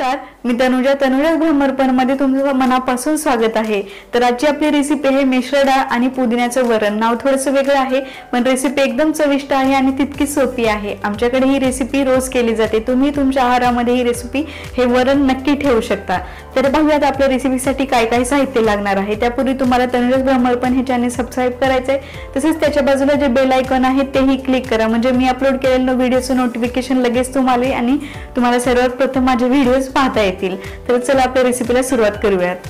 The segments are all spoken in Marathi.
नमस्कार, मी तनुजा भ्रमरपणमध्ये तुमचं मनापासून स्वागत आहे। तर आजची आपली रेसिपी आहे मिश्र डाळ आणि पुदिन्याचं वरण। नाव थोडंसं वेगळं आहे पण रेसिपी एकदम चविष्ट आहे आणि तितकी सोपी आहे। आमच्याकडे ही रेसिपी रोज केली जाते। तुम्ही तुमच्या आहारामध्ये ही रेसिपी हे वरण नक्की ठेवू शकता। तर बघूयात आपल्या रेसिपीसाठी काय काय साहित्य लागणार आहे। त्यापूर्वी तुम्हाला तनुजा भ्रमरपण हे चॅनल सबस्क्राइब करायचं आहे। तसेच त्याच्या बाजूला जे बेल आयकॉन आहे तेही क्लिक करा, म्हणजे मी अपलोड केलेल्या व्हिडिओचं नोटिफिकेशन लगेच तुम्हाला आणि तुम्हाला सर्वात प्रथम माझे व्हिडिओज पाहता येतील। तर चला आपल्या रेसिपीला सुरुवात करूयात।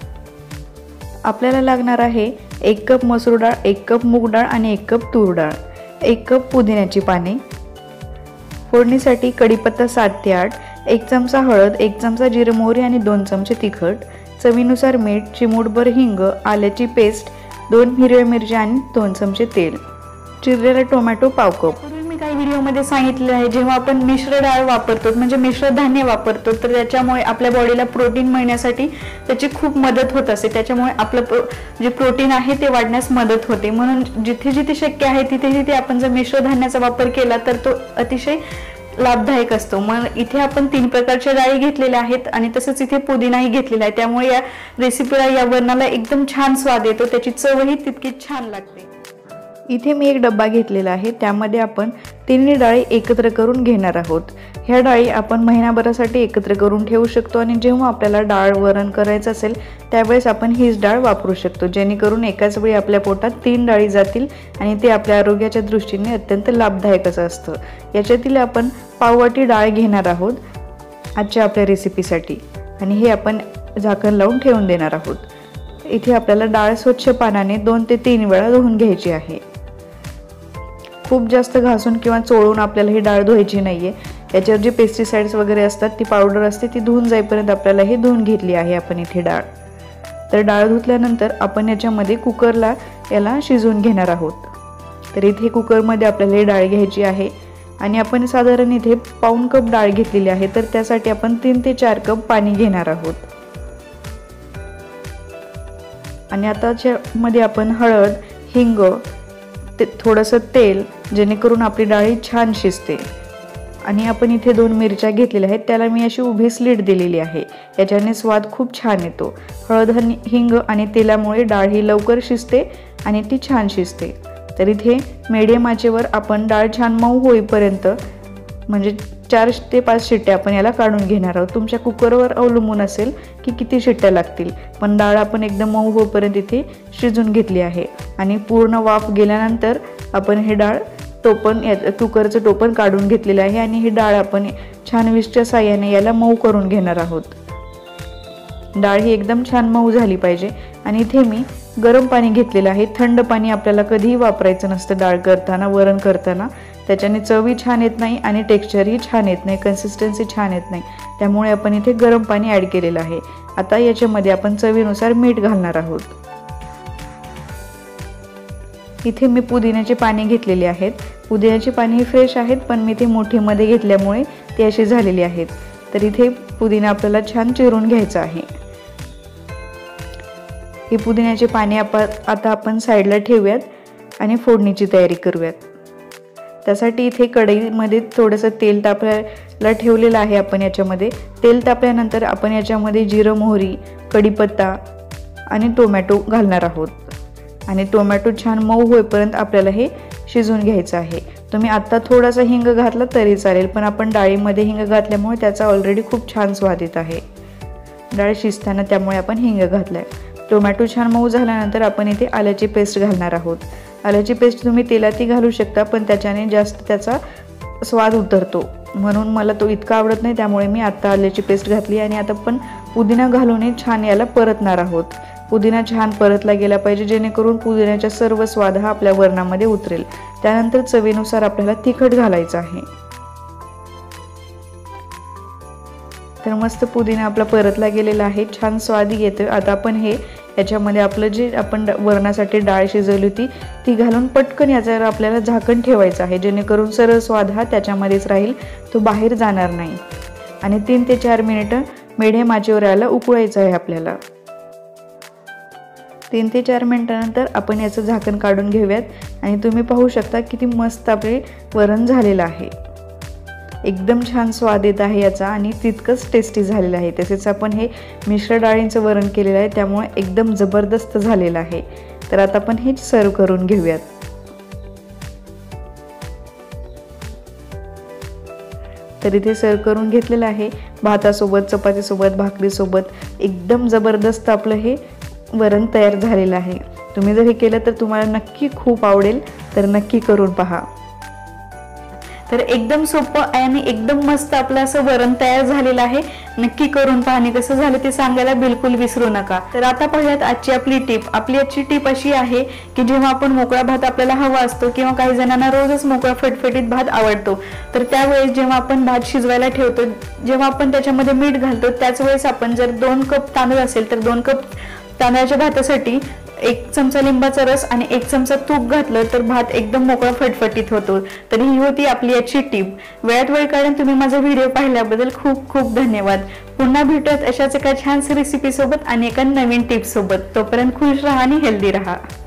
आपल्याला लागणार आहे 1 कप मसूर डाळ, 1 कप मूग डाळ आणि 1 कप तूर डाळ, 1 कप पुदिन्याची पाने। फोडणीसाठी कढीपत्ता 7 ते 8, 1 चमचा हळद, 1 चमचा जिरे मोहरी आणि 2 चमचे तिखट, चवीनुसार मीठ, चिमूटभर हिंग, आल्याची पेस्ट, 2 हिरव्या मिरच्या आणि 2 चमचे तेल, चिरलेला टोमॅटो पाव कप। मी काही व्हिडिओमध्ये सांगितले आहे, जेव्हा आपण मिश्र डाळ वापरतो म्हणजे मिश्र धान्य वापरतो तर त्याच्यामुळे आपल्या बॉडीला प्रोटीन मिळण्यासाठी त्याची खूप मदत होत असते। त्याच्यामुळे आपलं जे प्रोटीन आहे ते वाढण्यास मदत होते। म्हणून जिथे जिथे शक्य आहे तिथे तिथे आपण जर मिश्र धान्याचा वापर केला तर तो अतिशय लाभदायक असतो। मग इथे आपण 3 प्रकारच्या डाळी घेतलेल्या आहेत आणि तसंच इथे पुदिनाही घेतलेला आहे। त्यामुळे या रेसिपीला या वरणाला एकदम छान स्वाद येतो, त्याची चवही तितकीच छान लागते। इथे मी एक डब्बा घेतलेला आहे, त्यामध्ये आपण तिन्ही डाळी एकत्र करून घेणार आहोत। ह्या डाळी आपण महिनाभरासाठी एकत्र करून ठेवू शकतो आणि जेव्हा आपल्याला डाळ वरण करायचं असेल त्यावेळेस आपण हीच डाळ वापरू शकतो, जेणेकरून एकाच वेळी आपल्या पोटात 3 डाळी जातील आणि ते आपल्या आरोग्याच्या दृष्टीने अत्यंत लाभदायक असतं। याच्यातील आपण पाववाटी डाळ घेणार आहोत आजच्या आपल्या रेसिपीसाठी आणि हे आपण झाकण लावून ठेवून देणार आहोत। इथे आपल्याला डाळ स्वच्छ पाण्याने 2 ते 3 वेळा धुवून घ्यायची आहे। खूप जास्त घासून किंवा चोळून आपल्याला ही डाळ धुवायची नाहीये। याच्यावर जे पेस्टिसाइड्स वगैरे असतात ती पावडर असते ती धुवून जाईपर्यंत आपल्याला हे धुवून घेतली आहे आपण इथे डाळ। तर डाळ धुतल्यानंतर आपण याच्यामध्ये कुकरला याला शिजवून घेणार आहोत। तर इथे कुकरमध्ये आपल्याला ही डाळ घ्यायची आहे आणि आपण साधारण इथे पाऊण कप डाळ घेतलेली आहे, तर त्यासाठी आपण 3 ते 4 कप पाणी घेणार आहोत। आणि आता याच्यामध्ये आपण हळद, हिंग, थोडंसं तेल, जेणेकरून आपली डाळ छान शिजते। आणि आपण इथे 2 मिरच्या घेतलेल्या आहेत, त्याला मी अशी उभी स्लिट दिलेली आहे, याच्याने स्वाद खूप छान येतो। हळद, हिंग आणि तेलामुळे डाळ ही लवकर शिजते आणि ती छान शिजते। तर इथे मीडियम आचेवर आपण डाळ छान मऊ होईपर्यंत म्हणजे 4 ते 5 शिट्ट्या आपण याला काढून घेणार आहोत। तुमच्या कुकरवर अवलंबून असेल की किती शिट्ट्या लागतील, पण डाळ आपण एकदम मऊ होईपर्यंत इथे शिजून घेतली आहे। आणि पूर्ण वाफ गेल्यानंतर आपण हे डाळ कुकरचं टोपण काढून घेतलेलं आहे आणि ही डाळ आपण छान विस्कच्या साहाय्याने याला मऊ करून घेणार आहोत। डाळ ही एकदम छान मऊ झाली पाहिजे। आणि इथे मी गरम पाणी घेतलेलं आहे। थंड पाणी आपल्याला कधीही वापरायचं नसतं डाळ करताना, वरण करताना, त्याच्याने चवही छान येत नाही आणि टेक्स्चरही छान येत नाही, कन्सिस्टन्सी छान येत नाही। त्यामुळे आपण इथे गरम पाणी ॲड केलेलं आहे। आता याच्यामध्ये आपण चवीनुसार मीठ घालणार आहोत। इथे मी पुदिन्याची पाने घेतलेली आहेत। पुदिन्याची पाने ही फ्रेश आहेत, पण मी ते मोठीमध्ये घेतल्यामुळे ती अशी झालेली आहेत। तर इथे पुदिना आपल्याला छान चिरून घ्यायचा आहे। ही पुदिन्याची पाने आता आपण साईडला ठेवूयात आणि फोडणीची तयारी करूयात। त्यासाठी इथे कढईमध्ये थोडंसं तेल तापायला ठेवलेलं आहे आपण। याच्यामध्ये तेल तापल्यानंतर आपण याच्यामध्ये जिरं, मोहरी, कढीपत्ता आणि टोमॅटो घालणार आहोत आणि टोमॅटो छान मऊ होईपर्यंत आपल्याला हे शिजवून घ्यायचं आहे। तुम्ही आत्ता थोडासा हिंग घातला तरी चालेल, पण आपण डाळीमध्ये हिंग घातल्यामुळे त्याचा ऑलरेडी खूप छान स्वाद येत आहे डाळ शिजताना, त्यामुळे आपण हिंग घातलाय। टोमॅटो छान मऊ झाल्यानंतर आपण इथे आल्याची पेस्ट घालणार आहोत। आल्याची पेस्ट तुम्ही तेलातही घालू शकता, पण त्याच्याने जास्त त्याचा स्वाद उतरतो, म्हणून मला तो इतका आवडत नाही, त्यामुळे मी आत्ता आल्याची पेस्ट घातली। आणि आता आपण पुदिना घालून छान याला परतणार आहोत। पुदिना छान परतला गेला पाहिजे, जेणेकरून पुदिन्याचा सर्व स्वाद हा आपल्या वरणामध्ये उतरेल। त्यानंतर चवीनुसार आपल्याला तिखट घालायचं आहे। तर मस्त पुदिना आपला परतला गेलेला आहे, छान स्वाद येतोय। आता आपण याच्यामध्ये आपलं जे आपण वरणासाठी डाळ शिजवली होती ती घालून पटकन याच्यावर आपल्याला झाकण ठेवायचं आहे, जेणेकरून सर्व स्वाद हा त्याच्यामध्येच राहील, तो बाहेर जाणार नाही। आणि 3 ते 4 मिनिटं मीडियम आचेवर याला उकळायचं आहे आपल्याला। 3 ते 4 मिनिटांनंतर आपण याचं झाकण काढून घेऊयात आणि तुम्ही पाहू शकता किती मस्त आपले वरण झालेलं आहे। एकदम छान स्वाद येत आहे याचा आणि तितकंच टेस्टी झालेलं आहे। तसेच आपण हे मिश्र डाळींचं वरण केलेलं आहे, त्यामुळे एकदम जबरदस्त झालेलं आहे। तर आता आपण हे सर्व करून घेऊयात। तर इथे सर्व करून घेतलेलं आहे। भातासोबत, चपातीसोबत, भाकरीसोबत एकदम जबरदस्त आपलं हे वरण तयार झालेलं आहे। तुम्ही जर हे केलं तर तुम्हाला नक्की खूप आवडेल, तर नक्की करून पहा। तर एकदम सोपं आणि एकदम मस्त आपलं असं वरण तयार झालेलं आहे। नक्की करून पहा आणि कसं झालं ते सांगायला बिलकुल विसरू नका। तर आता पाहूयात आजची आपली टिप। आपली आजची टिप अशी आहे की जेव्हा आपण मोकळा भात आपल्याला हवा असतो किंवा काही जणांना रोजच मोकळा फटफटीत भात आवडतो, तर त्यावेळेस जेव्हा आपण भात शिजवायला ठेवतो, जेव्हा आपण त्याच्यामध्ये मीठ घालतो, त्याच वेळेस आपण जर 2 कप तांदूळ असेल तर 2 कप तांदळाच्या भातासाठी 1 चमचा लिंबाचा रस आणि 1 चमचा तूप घातलं तर भात एकदम मोकळा फटफटीत होतो। तर ही होती आपली आजची टिप। वेळात वेळ काढून तुम्ही माझा व्हिडिओ पाहिल्याबद्दल खूप खूप धन्यवाद। पुन्हा भेटूयात अशाच एका छानस रेसिपी सोबत आणि एका नवीन टिप सोबत। तोपर्यंत खुश राहा आणि हेल्दी राहा।